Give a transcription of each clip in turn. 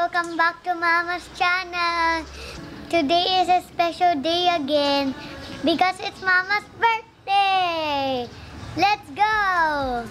Welcome back to Mama's channel. Today is a special day again because it's Mama's birthday. Let's go!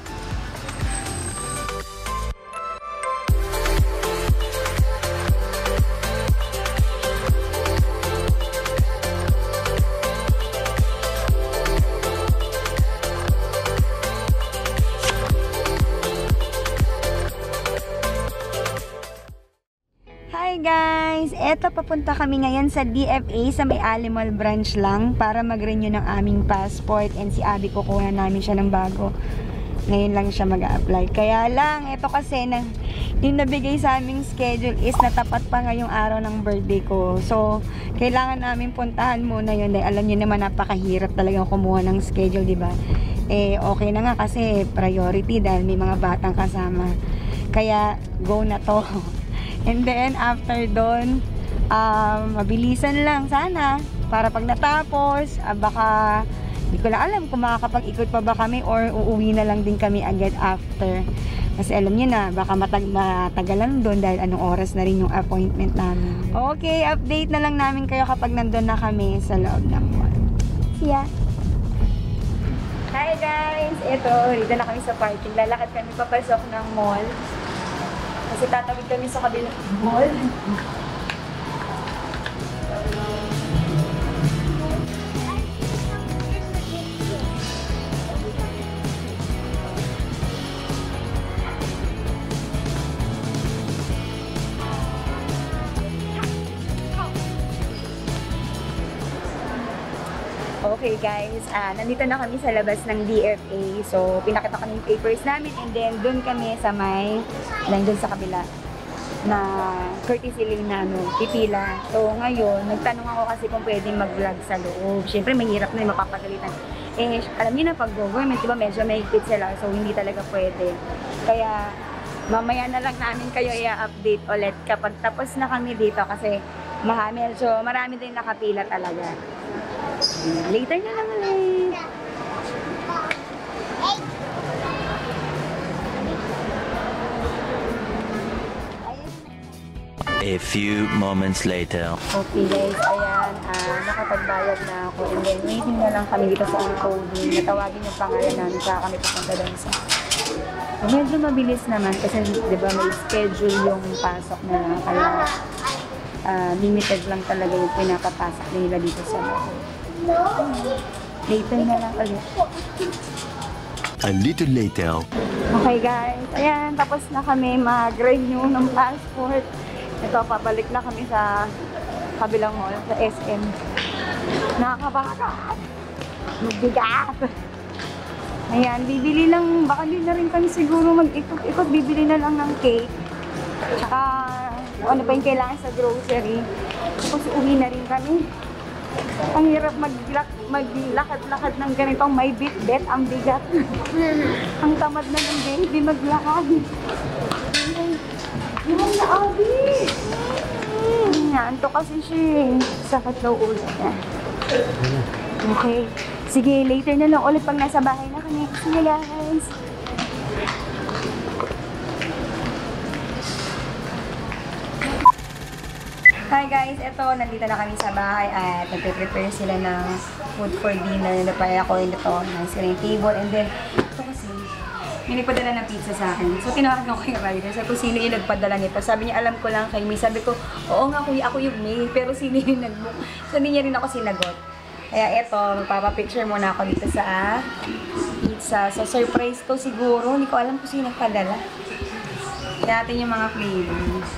Hi guys! Eto, papunta kami ngayon sa DFA sa may Alimal branch lang para mag-renew ng aming passport, and si Abby kukuha namin siya ng bago. Ngayon lang siya mag-a-apply. Kaya lang, eto kasi yung nabigay sa aming schedule is natapat pa ngayong araw ng birthday ko. So, kailangan namin puntahan muna yun dahil alam niyo naman napakahirap talagang kumuha ng schedule, di ba? Eh, okay na nga kasi priority dahil may mga batang kasama. Kaya, go na to. And then, after doon, mabilisan lang sana. Para pag natapos, baka, hindi ko lang alam kung makakapag-ikot pa ba kami or uuwi na lang din kami agad after. Kasi alam niyo na, baka matagalan doon dahil anong oras na rin yung appointment namin. Okay, update na lang namin kayo kapag nandun na kami sa loob ng mall. See ya! Hi guys! Ito, dito na kami sa parking. Lalakad kami papasok ng mall. Kasi tatawid kami sa kabilang mall. Okay guys, nandito na kami sa labas ng DFA. So, pinakita ko yung papers namin and then doon kami sa may, lang doon sa kabila na courtesy lane na pipila. So, ngayon, nagtanong ako kasi kung pwedeng mag-vlog sa loob. Siyempre, mahirap na yung mapapagalitan. Eh, alam niyo na pag government, diba medyo may higpit sila. So, hindi talaga pwede. Kaya, mamaya na lang namin kayo i-update ulit kapag tapos na kami dito kasi medyo marami din nakapila talaga. Later na lang ulit. A few moments later. Okay guys, ayan, nakapagbayad na ako and then waiting na lang kami dito sa encoding. Natawagin yung pangalan namin sa kami papunta doon sa. Medyo mabilis naman kasi diba may schedule yung pasok nila kaya limited lang talaga yung pinapapasok nila dito sa loob. Later na lang ulit. A little later. Okay guys, ayan, tapos na kami mag-renew ng passport. Ito, pabalik na kami sa kabilang mall, sa SM. Nakakabakat! Magbigat! Ayan, bibili lang, baka din na rin kami siguro mag-ikot-ikot, bibili na lang ng cake. Tsaka, ano pa yung kailangan sa grocery. Tapos uwi na rin kami. Ang hirap maglakad-lakad ng ganitong may bit-bit, ang bigat. Ang tamad na ng baby maglakad. Yung na, Abby! Nanto kasi siya. Sakit daw ulo niya. Okay. Sige, later na lang ulit pag nasa bahay na kami. Sige guys! Hi guys, eto, nandito na kami sa bahay at nagpe-prepare sila ng food for dinner. Napaya ko rin ito, nice yung table, and then, ito kasi, may nagpadala ng pizza sa akin. So, tinawagan ko yung rider. Sabi ko, sino yung nagpadala nito? Sabi niya, alam ko lang kay May. Sabi ko, oo nga kuya, ako yung May. Pero sino yung nag-book? So, hindi niya rin ako sinagot. Kaya eto, magpapapicture muna ako dito sa pizza. So, surprise to siguro. Hindi ko alam kung sino nagpadala. Kaya natin yung mga flavors.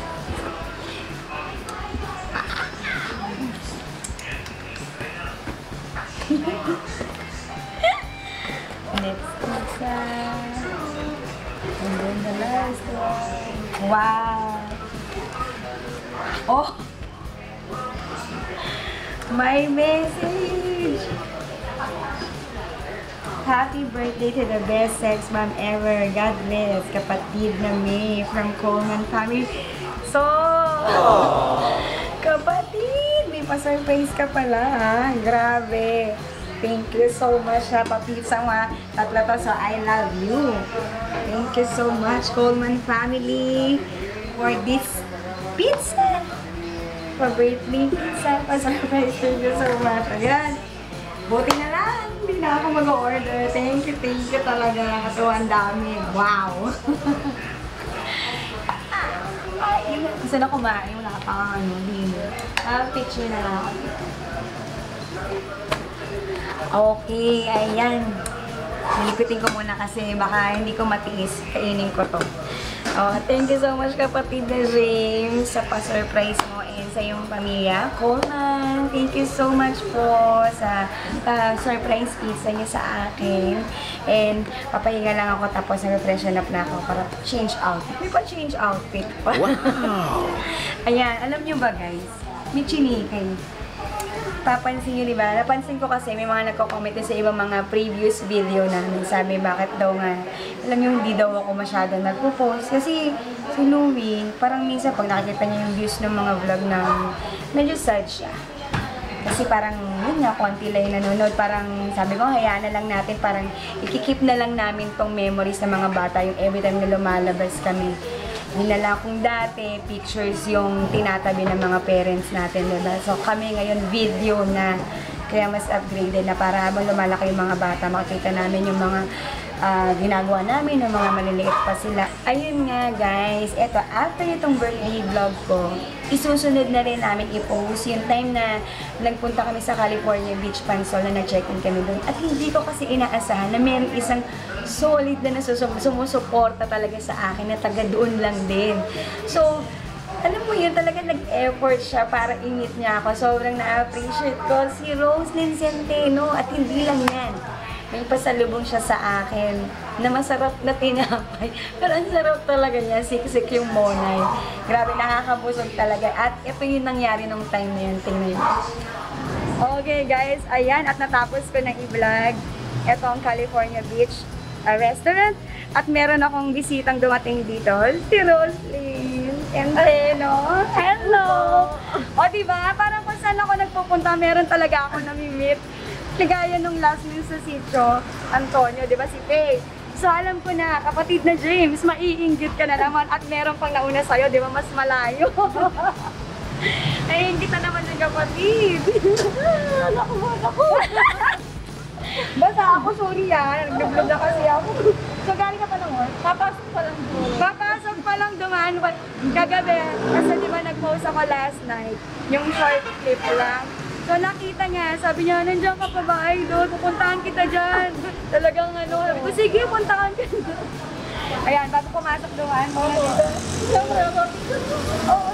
Next pizza. And then the last one. Wow! Oh! My message! Happy birthday to the best sex mom ever. God bless. Kapatid na May from Coleman family. So, kapatid! May pa-surprise ka pala, ha? Grabe! Thank you so much sa papizza mga tatlo to. So, I love you. Thank you so much, Coleman family, for this pizza! Pa-birthday pizza. Pa-surprise. Thank you so much. Ayan. Buti na lang. Hindi na ako mag-order. Thank you talaga. So, ang dami. Wow! Gusto na kumain. Wala pa ano, dinner. Picture na lang ako. Okay, ayan. Nilikutin ko muna kasi baka hindi ko matiis. Kainin ko to. Oh, thank you so much kapatid na James sa pa-surprise mo and sa iyong pamilya. Coleman, thank you so much po sa surprise pizza niya sa akin. And papahinga lang ako tapos nag-freshen up na ako para change outfit. May pa-change outfit pa. Wow! Ayan, alam niyo ba guys? May chinikay. Papansin nyo, diba? Napansin ko kasi may mga nagko-comment sa ibang mga previous video namin. Sabi, bakit daw nga, alam nyo, hindi daw ako masyado nagpo-post. Kasi si Louie, parang minsan pag nakikita niya yung views ng mga vlog na medyo sad siya. Kasi parang, yun nga, konti lang yung nanonood. Parang sabi ko, hayaan na lang natin. Parang ikikip na lang namin tong memories ng mga bata. Yung every time na lumalabas kami. Hinala kong dati, pictures yung tinatabi ng mga parents natin, diba? So kami ngayon video na, kaya mas upgraded na para habang lumalaki yung mga bata, makikita namin yung mga ginagawa namin, yung mga maliliit pa sila. Ayun nga guys, eto, after itong birthday vlog ko, isusunod na rin namin i-post yung time na nagpunta kami sa California Beach Pansol na nag-check-in kami doon. At hindi ko kasi inaasahan na meron isang solid na sumusuporta talaga sa akin na taga doon lang din. So, alam mo yun, talaga nag-effort siya para ingit niya ako. Sobrang na-appreciate ko si Roselyn Centeno at hindi lang yan. May pasalubong siya sa akin na masarap na tinapay. Pero ang sarap talaga niya, siksik yung monay. Grabe, nakakabusog talaga. At ito yung nangyari nung time na yun. Tingnan niyo. Okay guys, ayan. At natapos ko na i-vlog. Ito ang California Beach restaurant. At meron akong bisitang dumating dito. Si Roselyn Centeno. Hello! O diba, parang kung saan ako nagpupunta, meron talaga ako nami-meet. Ligaya nung last news sa sitio, Antonio, di ba si Faye? So alam ko na, kapatid na James, maiinggit ka na naman at meron pang nauna sa'yo, di ba mas malayo? Ay, hindi na naman ng kapatid. Naku. Basta ako, sorry yan. Nag-vlog na kasi ako. So galing ka pa ng work? Papasok pa lang dumaan. Kagabi, kasi di ba nag-post ako last night, yung short clip lang. So nakita niya, sabi niya, nandiyan ka pa ba, idol? Pupuntahan kita dyan. Talagang ano, sabi ko, sige, puntahan ka dyan. Ayan, bago pumasok doon, muna dito. Oo,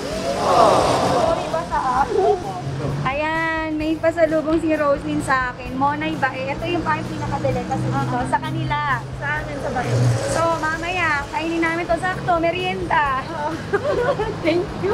sorry ba sa ako? Ayan, may pasalubong si Roselyn sa akin. Monay ba? Ito yung parang pinakabili kasi dito, sa kanila. Sa amin, sa bayo. So, mamaya, kainin namin to sakto, merienda. Thank you.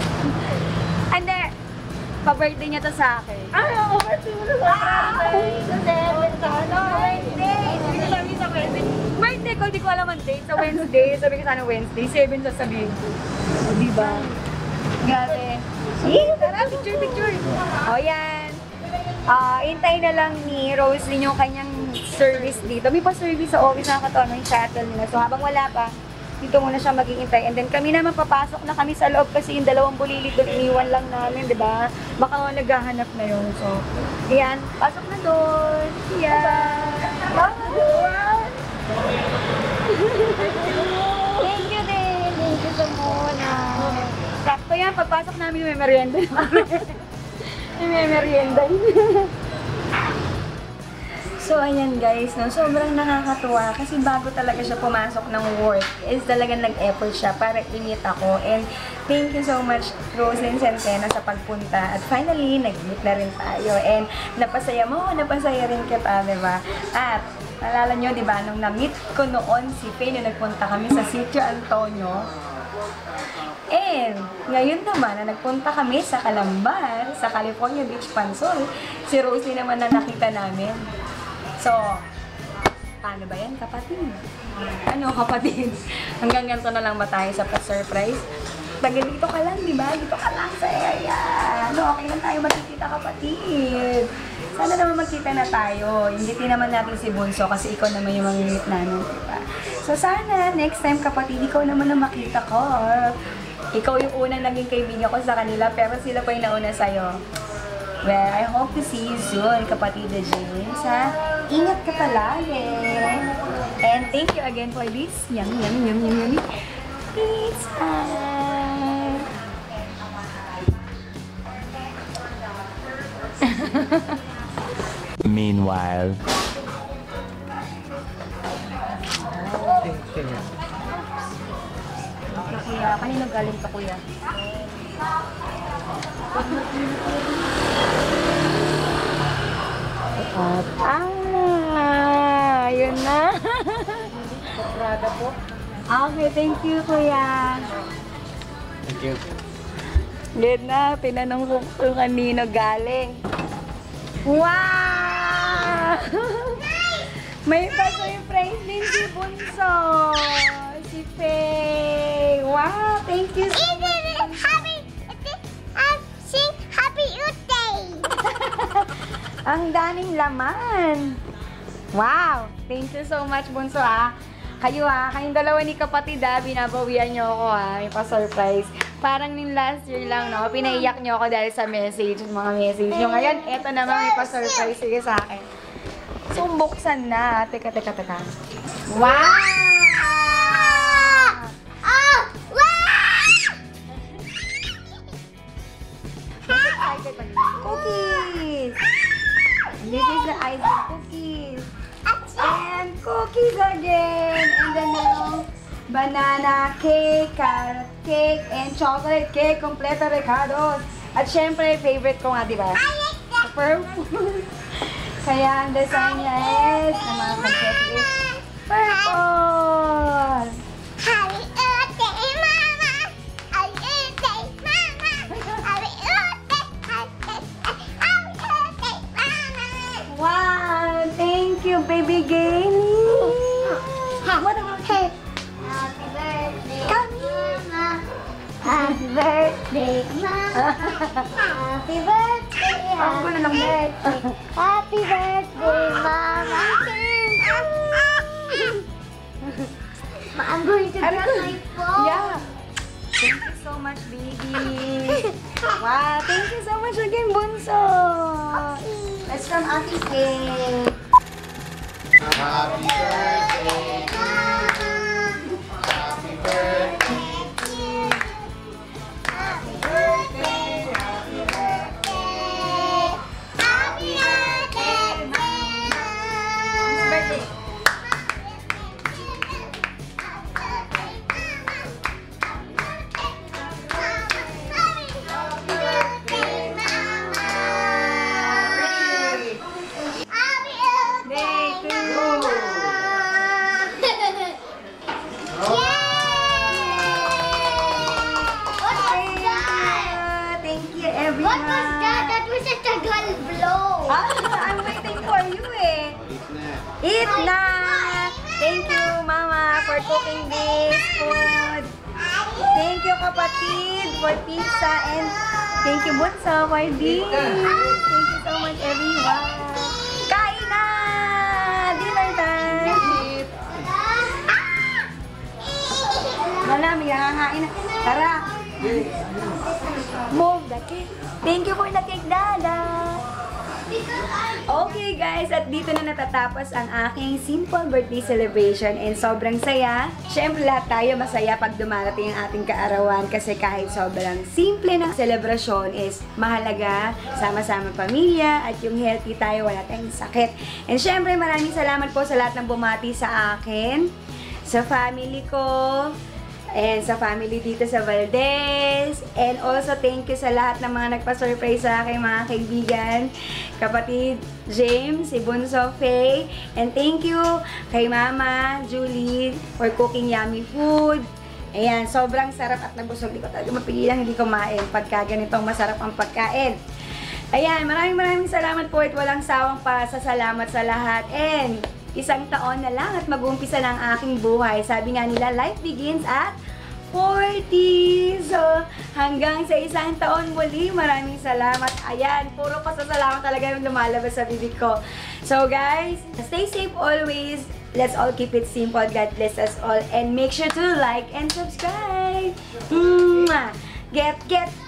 And then, pa-birthday niya to sa akin. Ay, ako, birthday mo na sa birthday. Sa 7, sa ano, Wednesday. Sabi ko sabi sa Wednesday. Birthday ko, di ko alam ang date. Sa Wednesday, sabi ko sana Wednesday. 7 sasabihin ko. O, diba? Grabe. Tara, picture. O, yan. Intay na lang ni Roselyn yung kanyang service dito. May pa-service sa office na kataon ng shuttle nila. So, habang wala pa, dito muna siya mag-iintay. And then kami naman papasok na kami sa loob kasi yung dalawang bulilit doon iniwan lang namin, di ba? Baka naghahanap na yun. So, ayan, pasok na doon. Thank you din. Thank you so much. Sakto yan, pagpasok namin may merienda. May merienda. So, ayan guys, no? Sobrang nakakatuwa kasi bago talaga siya pumasok ng work is talagang nag-effort siya para ingit ako. And thank you so much, Roselyn Centeno, sa pagpunta. At finally, nag-meet na rin tayo. And napasaya mo, napasaya rin kita, diba? At naalala nyo, diba, nung na-meet ko noon si Faye, nung nagpunta kami sa Sitio Antonio. And ngayon naman na nagpunta kami sa Calambar, sa California Beach Pansol, si Roselyn naman na nakita namin. So, paano ba yan, kapatid? Ano, kapatid? Hanggang ganito na lang ba tayo sa pa-surprise? Tagal dito ka lang, di ba? Dito ka lang sa area. Ano, okay lang tayo magkikita, kapatid. Sana naman magkita na tayo. Hindi naman natin si Bunso kasi ikaw naman yung mamimit namin, di ba? So, sana next time, kapatid, ikaw naman na makita ko. Ikaw yung unang naging kaibigan ko sa kanila, pero sila pa yung nauna sa'yo. Well, I hope to see you soon, kapatid na James, ha? Ingat ka palagi. And thank you again for this yummy pizza. Meanwhile, Kuya, kanino galing to, kuya? Yun na. Prada po. Okay, thank you, kuya. thank you. Good na, tinanong ko kung kanino galing. Wow! May pa-surprise din si Bunso. Si Faye. Wow, thank you so much. Happy birthday! Ang daming laman. Wow! Thank you so much, Bunso, ha. Kayong dalawa ni kapatid, ha, binabawian nyo ako, ha. May pa-surprise. Parang yung last year lang, no, pinaiyak nyo ako dahil sa message, mga message nyo. Ngayon, eto naman, may pa-surprise. Sige sa akin. So, buksan na. Teka. Wow! Cookies! This is the ice cream cookies. And cookies again. And then merong banana cake, carrot cake, and chocolate cake. Kompleto recados. At syempre, favorite ko nga, di ba? Purple. Kaya ang design niya is, na mga confetti is purple. Happy birthday, Mama! Happy birthday, Mama! Happy birthday, Mama! Wow! Thank you, baby Gailey! What about her? Happy birthday, Mama! Happy birthday, Mama! Happy birthday, happy birthday, Mama! I'm going to grab my phone. Yeah. Thank you so much, baby. Wow, thank you so much again, Bunso. That's from Ate Faye. Happy birthday, Mama! Happy birthday to you! Happy birthday, happy birthday! Happy birthday, Mama! Birthday. What was that? That was a tagal blow. I'm waiting for you, eh. Eat na! Thank you, Mama, for cooking this food. Thank you, kapatid, for pizza. And thank you, Bunso, for this. Thank you so much, everyone. Kain na! Dinner time! Wala, may nakakain na. Tara! Move the cake. Thank you for the cake, Dada! Okay guys, at dito na natatapos ang aking simple birthday celebration and sobrang saya. Siyempre lahat tayo masaya pag dumarating ang ating kaarawan kasi kahit sobrang simple ng selebrasyon is mahalaga, sama-sama pamilya at yung healthy tayo, wala tayong sakit. And siyempre maraming salamat po sa lahat ng bumati sa akin, sa family ko, and sa family dito sa Valdez. And also, thank you sa lahat ng mga nagpa-surprise sa akin, mga kaibigan. Kapatid James, si Bunso, Faye. And thank you kay Mama Julie for cooking yummy food. Ayan, sobrang sarap at nabusog. Hindi ko talaga mapigilan, hindi kumain pagka ganitong masarap ang pagkain. Ayan, maraming salamat po at walang sawang pasasalamat sa lahat. And isang taon na lang at mag-uumpisa na ang aking buhay. Sabi nga nila, life begins at 40. So, hanggang sa isang taon muli, maraming salamat. Ayan, puro pasasalamat talaga yung lumalabas sa bibig ko. So guys, stay safe always. Let's all keep it simple. God bless us all. And make sure to like and subscribe. Mwah! Get, get,